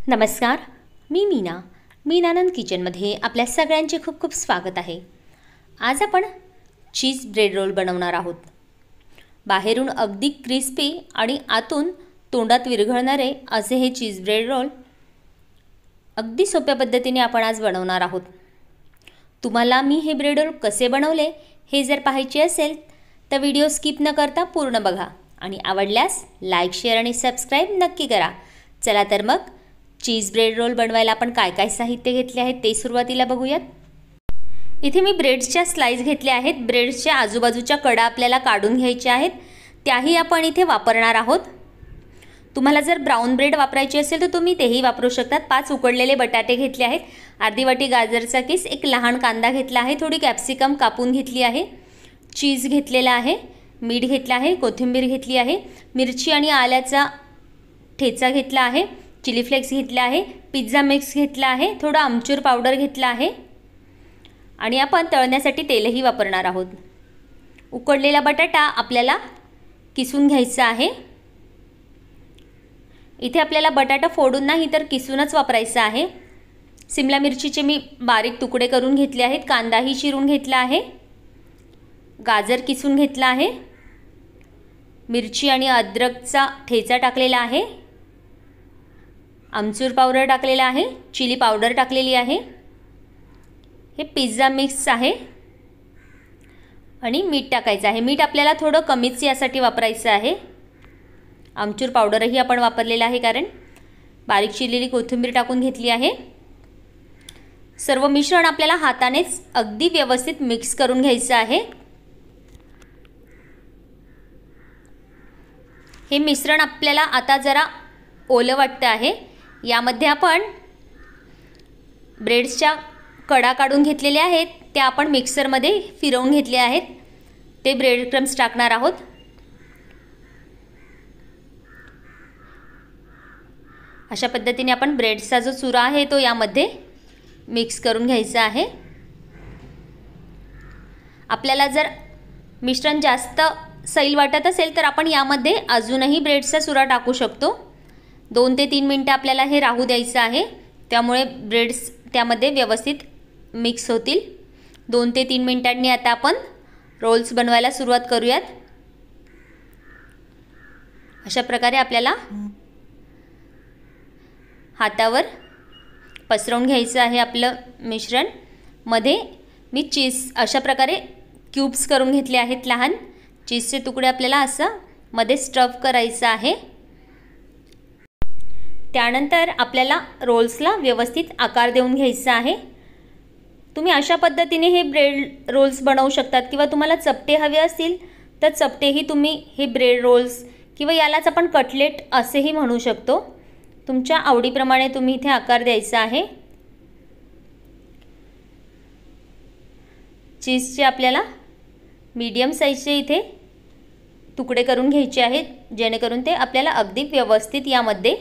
नमस्कार, मी मीनानंद किचनमध्ये आपल्या सगळ्यांचे खूप खूप स्वागत आहे। आज आपण चीज ब्रेड रोल बनवणार आहोत। बाहेरून अगदी क्रिस्पी आणि आतून तोंडात विरघळणारे असे हे चीज ब्रेड रोल अगदी सोप्या पद्धतीने आपण आज बनवणार आहोत। तुम्हाला मी हे ब्रेड रोल कसे बनवले हे जर पाहायचे असेल तर व्हिडिओ स्किप न करता पूर्ण बघा आणि आवडल्यास लाईक, शेअर आणि सबस्क्राइब नक्की करा। चला तर मग चीज ब्रेड रोल बनवायला आपण काय काय साहित्य घेतले आहे ते सुरुवातीला बघूयात। इथे मी ब्रेड्सच्या स्लाइस घेतल्या आहेत। ब्रेड्सच्या आजूबाजूच्या कडा आपल्याला काढून घ्यायच्या आहेत, त्याही आपण इथे वापरणार आहोत। तुम्हाला जर ब्राउन ब्रेड वापरायची असेल तर तुम्ही तेही वापरू शकतात। 5 उकडलेले बटाटे घेतले आहेत, अर्धी वाटी गाजरचा किस, एक लहान कांदा घेतला आहे, थोडी कॅप्सिकम कापून घेतली आहे, चीज घेतलेला आहे, मीठ घेतलं आहे, कोथिंबीर घेतली आहे, मिरची आणि आल्याचा ठेचा घेतला आहे, चिली फ्लेक्स घेतला आहे, पिझ्झा मिक्स घेतला आहे, थोडा आमचूर पावडर घेतला आहे आणि आपण तळण्यासाठी तेलही वापरणार आहोत। उकडलेला बटाटा आपल्याला किसून घ्यायचा आहे। इथे आपल्याला बटाटा फोडून नाही तर किसूनच वापरायचा आहे। शिमला मिरचीचे मी बारीक तुकडे करून घेतले आहेत, कांदाही चिरून घेतला आहे, गाजर किसून घेतला आहे, मिरची आणि अद्रकचा ठेचा टाकलेला आहे, आमचूर पावडर टाकलेला आहे, चिली पावडर टाकलेली आहे, हे पिझ्झा मिक्स आहे आणि मीठ टाकायचं आहे। मीठ आपल्याला थोडं कमीच यासाठी वापरायचं आहे। आमचूर पावडरही आपण वापरलेला आहे कारण बारीक चिरलेली कोथिंबीर टाकून घेतली आहे। सर्व मिश्रण आपल्याला हातानेच अगदी व्यवस्थित मिक्स करून घ्यायचं आहे। हे मिश्रण आपल्याला आता जरा ओलं वाटतं आहे। यामध्ये आपण ब्रेड्सच्या कडा काढून घेतलेल्या आहेत, त्या आपण मिक्सरमध्ये फिरवून घेतले आहेत, ते ब्रेड क्रम्स टाकणार आहोत। अशा पद्धतीने आपण ब्रेड्सचा जो चुरा आहे तो यामध्ये मिक्स करून घ्यायचा आहे। आपल्याला जर मिश्रण जास्त सैल वाटत असेल तर आपण यामध्ये अजूनही ब्रेड्सचा चुरा टाकू शकतो। 2 ते 3 मिनिटं आपल्याला हे राहू द्यायचं आहे, त्यामुळे ब्रेड्स त्यामध्ये व्यवस्थित मिक्स होतील। 2 ते 3 मिनिटांनी आता आपण रोल्स बनवायला सुरुवात करूयात। अशा प्रकारे आपल्याला हातावर पसरवून घ्यायचं आहे आपलं मिश्रण। मध्ये मी चीज अशा प्रकारे क्यूब्स करून घेतले आहेत, लहान चीजचे तुकडे आपल्याला असं मध्ये स्टफ करायचं आहे। त्यानंतर आपल्याला रोल्सला व्यवस्थित आकार देऊन घ्यायचा आहे। तुम्ही अशा पद्धतीने हे ब्रेड रोल्स बनवू शकतात किंवा तुम्हाला चपटे हवे असतील तर चपटेही तुम्ही हे ब्रेड रोल्स किंवा यालाच आपण कटलेट असेही म्हणू शकतो। तुमच्या आवडीप्रमाणे तुम्ही इथे आकार द्यायचा आहे। चीजचे आपल्याला मीडियम साईजचे इथे तुकडे करून घ्यायचे आहेत, जेणेकरून ते आपल्याला अगदी व्यवस्थित यामध्ये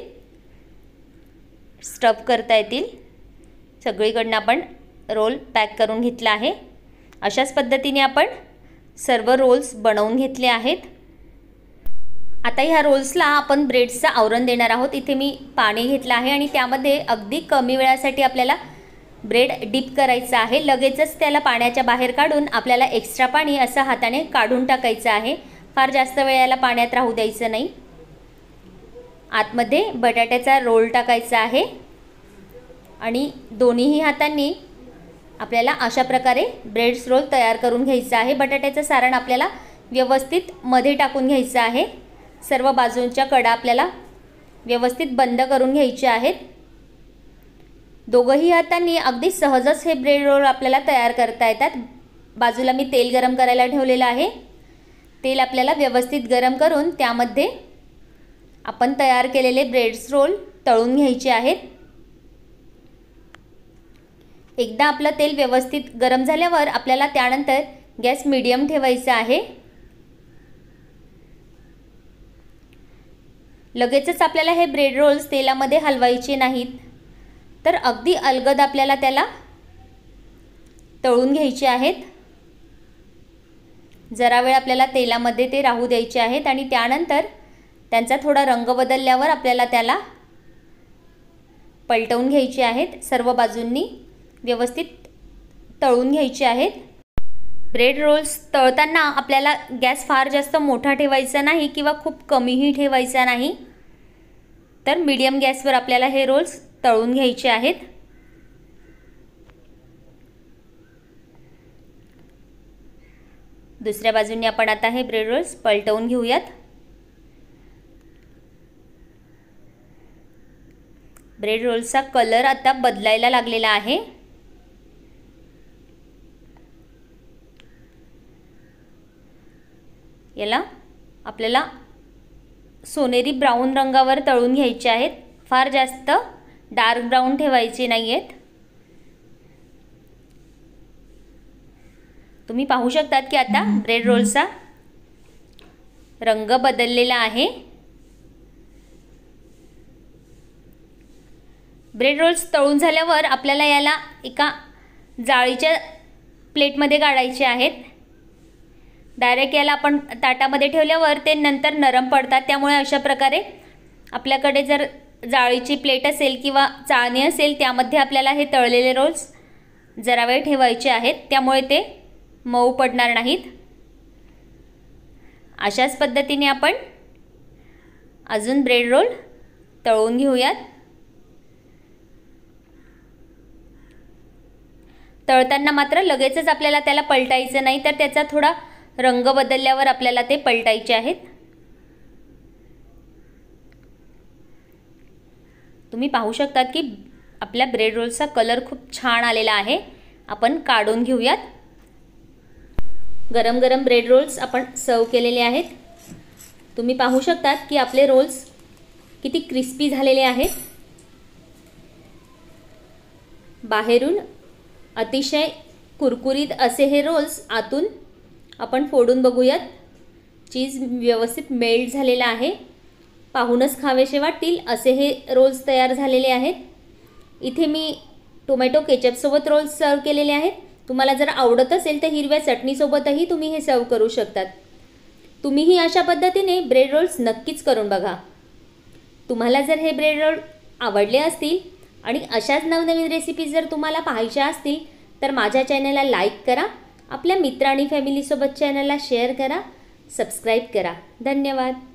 स्टफ करता येतील। सगळीकडनं आपण रोल पॅक करून घेतला आहे। अशाच पद्धतीने आपण सर्व रोल्स बनवून घेतले आहेत। आता ह्या रोल्सला आपण ब्रेडचं आवरण देणार आहोत। इथे मी पाणी घेतलं आहे आणि त्यामध्ये अगदी कमी वेळासाठी आपल्याला ब्रेड डिप करायचं आहे। लगेचच त्याला पाण्याच्या बाहेर काढून आपल्याला एक्स्ट्रा पाणी असं हाताने काढून टाकायचं आहे। फार जास्त वेळ याला पाण्यात राहू द्यायचं नाही। आतमध्ये बटाट्याचा रोल टाकायचा आहे आणि दोन्हीही हातांनी आपल्याला अशा प्रकारे ब्रेड्स रोल तयार करून घ्यायचा आहे। बटाट्याचं सारण आपल्याला व्यवस्थित मध्ये टाकून घ्यायचं आहे। सर्व बाजूंच्या कडा आपल्याला व्यवस्थित बंद करून घ्यायचे आहेत। दोघंही हातांनी अगदी सहजच हे ब्रेड रोल आपल्याला तयार करता येतात। बाजूला मी तेल गरम करायला ठेवलेलं आहे। तेल आपल्याला व्यवस्थित गरम करून त्यामध्ये आपण तयार केलेले ब्रेड्स रोल तळून घ्यायचे आहेत। एकदा आपलं तेल व्यवस्थित गरम झाल्यावर आपल्याला त्यानंतर गॅस मीडियम ठेवायचा आहे। लगेचच आपल्याला हे ब्रेड रोल्स तेलामध्ये हलवायचे नाहीत, तर अगदी अलगद आपल्याला त्याला तळून घ्यायचे आहेत। जरा वेळ आपल्याला तेलामध्ये ते राहू द्यायचे आहेत आणि त्यानंतर त्यांचा थोडा रंग बदलल्यावर आपल्याला त्याला पलटवून घ्यायचे आहेत, सर्व बाजूंनी व्यवस्थित तळून घ्यायचे आहेत। ब्रेड रोल्स तळताना आपल्याला गॅस फार जास्त मोठा ठेवायचा नाही किंवा खूप कमीही ठेवायचा नाही, तर मीडियम गॅसवर आपल्याला हे रोल्स तळून घ्यायचे आहेत। दुसऱ्या बाजूने आपण आता हे ब्रेड रोल्स पलटवून घेऊयात। ब्रेड रोल्सचा कलर आता बदलायला लागलेला आहे। याला आपल्याला सोनेरी ब्राऊन रंगावर तळून घ्यायचे आहेत, फार जास्त डार्क ब्राऊन ठेवायचे नाहीयेत। तुम्ही पाहू शकतात की आता ब्रेड रोल्सचा रंग बदललेला आहे। ब्रेड रोल्स तळून झाल्यावर आपल्याला याला एका जाळीच्या प्लेटमध्ये काढायचे आहेत। डायरेक्ट याला आपण ताटामध्ये ठेवल्यावर ते नंतर नरम पडतात, त्यामुळे अशा प्रकारे आपल्याकडे जर जाळीची प्लेट असेल किंवा चाळणी असेल त्यामध्ये आपल्याला हे तळलेले रोल्स जरा वेळ ठेवायचे आहेत, त्यामुळे ते मऊ पडणार नाहीत। अशाच पद्धतीने आपण अजून ब्रेड रोल तळून घेऊयात। तळताना मात्र लगेचच आपल्याला त्याला पलटायचं नाही, तर त्याचा थोडा रंग बदलल्यावर आपल्याला ते पलटायचे आहेत। तुम्ही पाहू शकतात की आपल्या ब्रेड रोल्सचा कलर खूप छान आलेला आहे। आपण काढून घेऊयात। गरम गरम ब्रेड रोल्स आपण सर्व केलेले आहेत। तुम्ही पाहू शकतात की आपले रोल्स किती क्रिस्पी झालेले आहेत। बाहेरून अतिशय कुरकुरीत असे हे रोल्स, आतून आपण फोडून बघूयात। चीज व्यवस्थित मेल्ट झालेला आहे, पाहूनच खावेसे वाटतील असे हे रोल्स तयार झालेले आहेत। इथे मी टोमॅटो केचपसोबत रोल्स सर्व केलेले आहेत। तुम्हाला जर आवडत असेल तर हिरव्या चटणीसोबतही तुम्ही हे सर्व करू शकतात। तुम्हीही अशा पद्धतीने ब्रेड रोल्स नक्कीच करून बघा। तुम्हाला जर हे ब्रेड रोल आवडले असतील आणि अशाच नवनवीन रेसिपीज जर तुम्हाला पाहायच्या असतील तर माझ्या चॅनलला लाईक करा, आपल्या मित्र आणि फॅमिलीसोबत चॅनलला शेअर करा, सबस्क्राईब करा। धन्यवाद।